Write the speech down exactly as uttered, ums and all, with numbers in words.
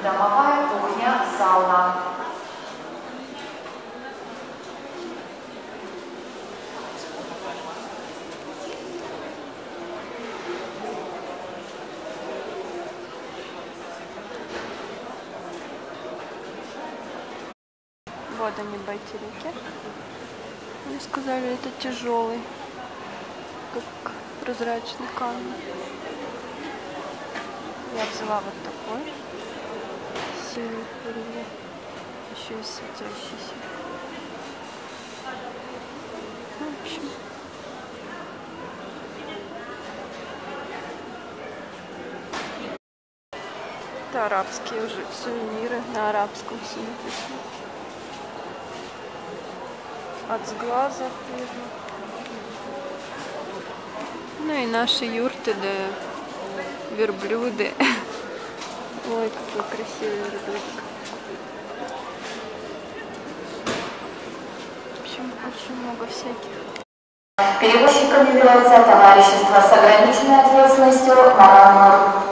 Домовая кухня, сауна. Вот они, батарейки. Мне сказали, это тяжелый, как прозрачный камень. Я взяла вот такой синий реле, еще и светящийся. Ну, в общем, это арабские уже сувениры, на арабском все написано. От сглаза видно. Ну и наши юрты, да, верблюды. Ой, какой красивый верблюдик. В общем, очень много всяких. Перевозчикам является товарищество с ограниченной ответственностью «Маранор».